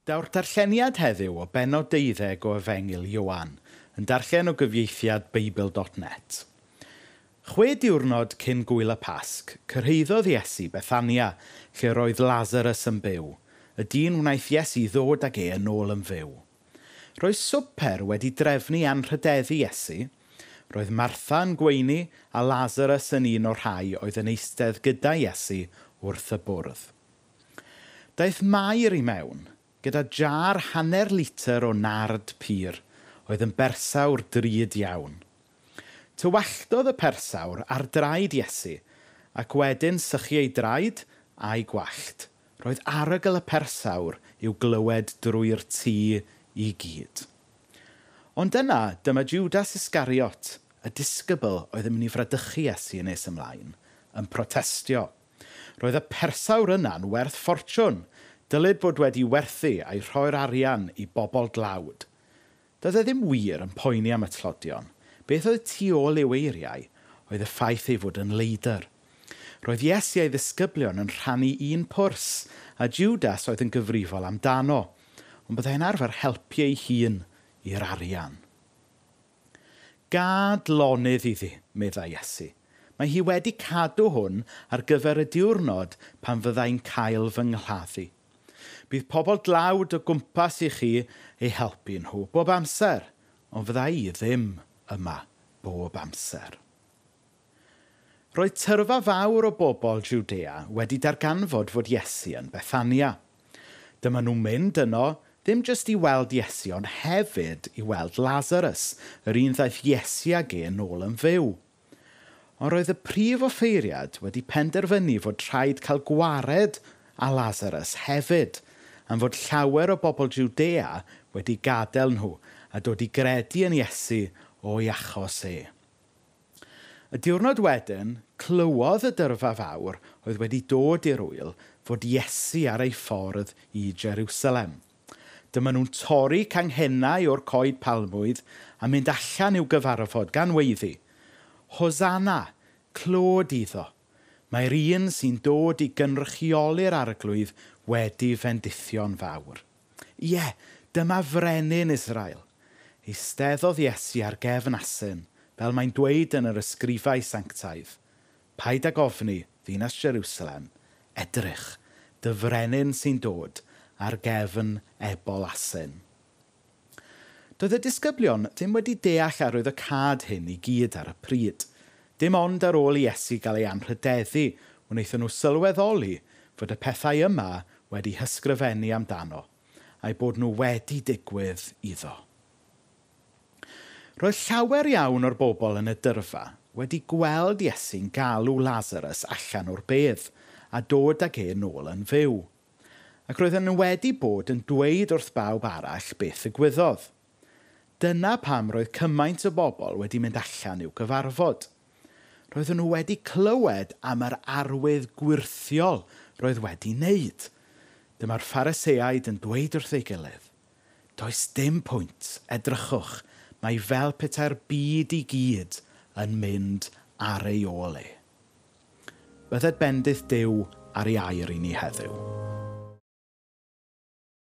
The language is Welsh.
Daw'r darlleniad heddiw o bennod 12 o Efengil Ioan yn darllen o gyfieithiad Beibl.net. 6 diwrnod cyn gwyl y Pasg, cyrhaeddodd Iesu Bethania, lle roedd Lazarus yn byw, y dyn wnaeth Iesu ddod ag yn ôl yn fyw. Roedd swper wedi drefnu anrhydeddu Iesu. Roedd Martha yn gweini a Lazarus yn un o'r rhai oedd yn eistedd gyda Iesu wrth y bwrdd. Daeth Mair i mewn, gyda jar 1/2 litr o nard pur, oedd yn bersawr drud iawn. Tywalltodd y persawr ar draed Iesu, ac wedyn sychu ei draed a'i gwallt. Roedd arogl y persawr i'w glywed drwy'r tŷ i gyd. Ond yna, dyma Judas Iscariot, y disgybl oedd yn mynd i fradychu Iesu nes ymlaen, yn protestio. Roedd y persawr yna'n werth ffortiwn, dylid bod wedi werthu a'i rhoi'r arian i bobl dlawd. Doedd e ddim wir yn poeni am y tlodion. Beth oedd tu ôl i'w eiriau oedd y ffaith ei fod yn leidr. Roedd Iesu a'i ddisgyblion yn rhannu un pwrs, a Judas oedd yn gyfrifol amdano, ond byddai'n arfer helpu ei hun i'r arian. Gad lonydd iddi, meddai Iesu. Mae hi wedi cadw hwn ar gyfer y diwrnod pan fyddai'n cael fy ngladdu. Bydd pobl dlawd o gwmpas i chi eu helpu nhw bob amser, ond fyddai i ddim yma bob amser. Roedd tyrfa fawr o bobl Jwdea wedi darganfod fod Iesu yn Bethania. Dyma nhw'n mynd yno ddim jyst i weld Iesu, ond hefyd i weld Lazarus, yr un ddaeth Iesu ag yn ôl yn fyw. Ond roedd y prif offeiriad wedi penderfynu fod rhaid cael gwared a Lazarus hefyd, am fod llawer o bobl Jwdea wedi gadael nhw a dod i gredu yn Iesu o'i achos e. Y diwrnod wedyn, clywodd y dyrfa fawr oedd wedi dod i'r wyl fod Iesu ar ei ffordd i Jerusalem. Dyma nhw'n torri canghennau o'r coed palmwydd a mynd allan i'w gyfarfod gan weiddi. Hosanna, clod iddo. Mae'r un sy'n dod i gynrychioli'r arglwydd wedi fendithio'n fawr. Ie, dyma frenin Israel. Eisteddodd Iesu ar gefn asyn, fel mae'n dweud yn yr ysgrifau sanctaidd. Paid ag ofni, ddinas Jerusalem, edrych, dy frenin sy'n dod ar gefn ebol asyn. Doedd y disgyblion ddim wedi deall arwyddocâd hyn i gyd ar y pryd. Dim ond ar ôl i Iesu gael ei anrhydeddu, wnaethon nhw sylweddoli fod y pethau yma wedi hysgrifennu amdano, a'i bod nhw wedi digwydd iddo. Roedd llawer iawn o'r bobl yn y dyrfa wedi gweld Iesu'n galw Lazarus allan o'r bedd a dod ag yn ôl yn fyw. Ac roedden nhw wedi bod yn dweud wrth bawb arall beth ddigwyddodd. Dyna pam roedd cymaint o bobl wedi mynd allan i'w gyfarfod. Roedden nhw wedi clywed am yr arwydd gwirthiol roedd wedi wneud. Dyma'r Phariseaid yn dweud wrth ei gilydd. Does dim pwynt, edrychwch, mae fel petai'r byd i gyd yn mynd ar ei ôl e. Bydded bendith Duw ar ei air i ni heddiw.